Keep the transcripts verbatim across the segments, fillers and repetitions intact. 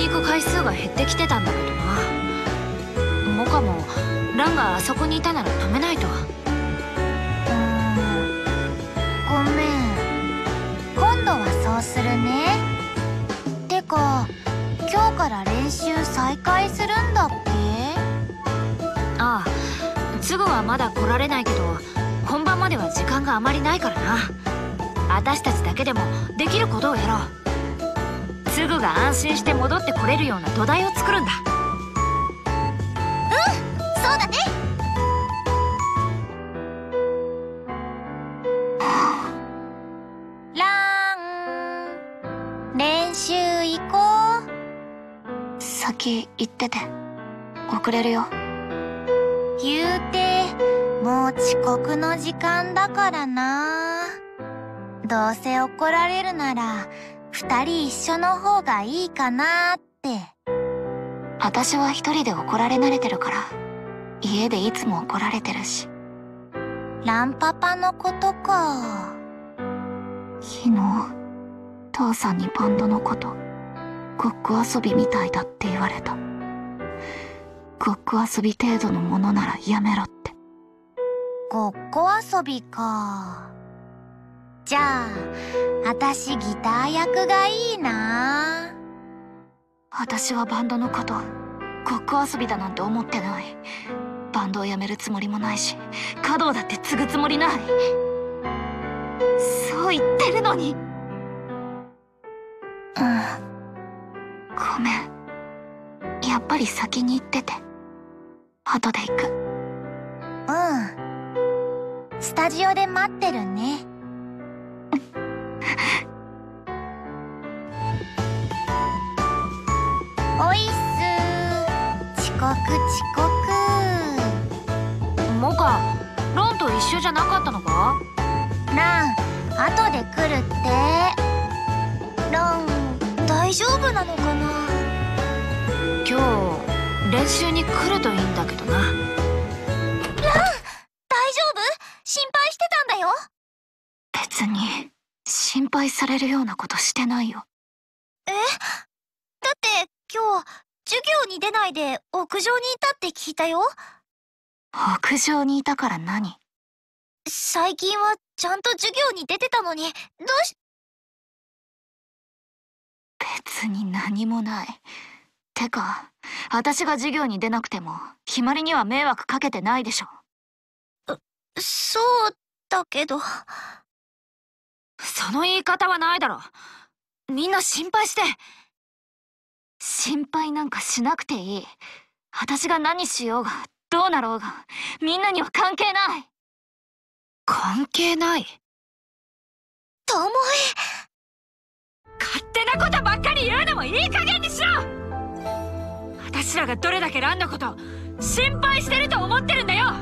に行く回数が減ってきてたんだけどな。モカもランがあそこにいたなら止めないと。 うーん、ごめん。今度はそうするね。てか今日から練習再開するんだっけ？ ああ、すぐはまだ来られないけど本番までは時間があまりないからな。私たちだけでもできることをやろう。すぐが安心して戻ってこれるような土台を作るんだ。 うん、そうだね。ラン、練習行こう。 先行ってて。遅れるよ。 言うてもう遅刻の時間だからな。どうせ怒られるなら二人一緒の方がいいかなって。 私は一人で怒られ慣れてるから。家でいつも怒られてるし。 ランパパのことか。 昨日父さんにバンドのことごっこ遊びみたいだって言われた。ごっこ遊び程度のものならやめろって。 ごっこ遊びか。じゃあ私ギター役がいいな。 私はバンドのことごっこ遊びだなんて思ってない。バンドをやめるつもりもないし、華道だって継ぐつもりない。そう言ってるのに。うん、ごめん。やっぱり先に行ってて。後で行く。 うん、スタジオで待ってるね。おいっす。遅刻遅刻。 モカ、ランと一緒じゃなかったのか？ ラン、後で来るって。ラン、大丈夫なのかな？ 今日練習に来るといいんだけどな。 ラン、大丈夫？心配してたんだよ。 別に心配されるようなことしてないよ。 え？だって今日授業に出ないで屋上にいたって聞いたよ。 屋上にいたから何？ 最近はちゃんと授業に出てたのに、どうし… 別に何もない。てか、私が授業に出なくても決まりには迷惑かけてないでしょ。 そうだけど。 その言い方はないだろ。みんな心配して。 心配なんかしなくていい。私が何しようがどうなろうがみんなには関係ない。 関係ない？ ともえ、勝手なことばっかり言うのもいい加減にしろ。私らがどれだけランのこと心配してると思ってるんだよ。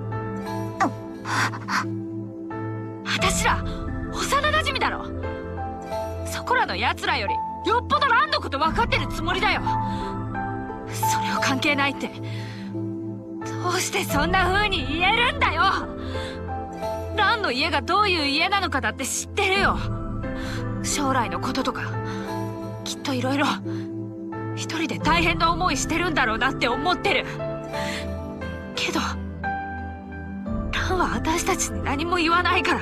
私ら幼なじみだろ。そこらの奴らよりよっぽどランのこと分かってるつもりだよ。それを関係ないってどうしてそんな風に言えるんだよ。ランの家がどういう家なのかだって知ってるよ。将来のこととかきっといろいろ一人で大変な思いしてるんだろうなって思ってるけど、ランは私たちに何も言わないから。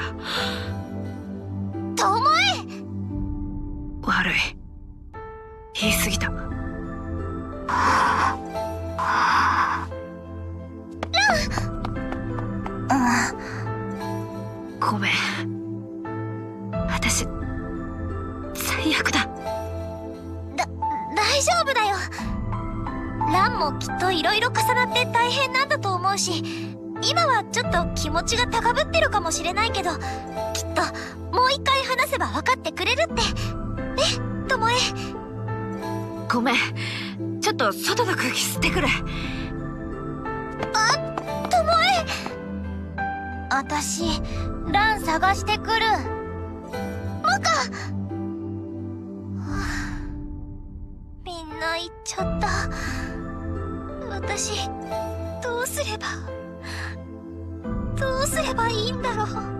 ともえ、 悪い、言い過ぎた。ごめん、私最悪だ。 だ、大丈夫だよ。ランもきっといろいろ重なって大変なんだと思うし、今はちょっと気持ちが高ぶってるかもしれないけど、きっともう一回話せば分かってくれるって。ね、ともえ。 ごめん、ちょっと外の空気吸ってくる。 あ、ともえ。あたしラン探してくる。モカ。みんな行っちゃった。私どうすればどうすればいいんだろう。